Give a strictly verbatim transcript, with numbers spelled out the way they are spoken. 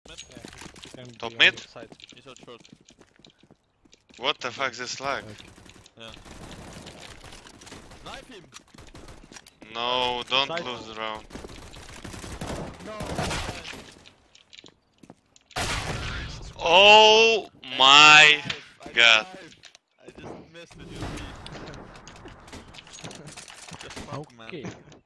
mid. Yeah, he can Top be on mid? the side. He's out short. What the fuck is this lag? Yeah. Knife him! No, don't Side. lose the round. No! Oh my I god. dived. I just missed it, you see. Just fuck, man. Okay.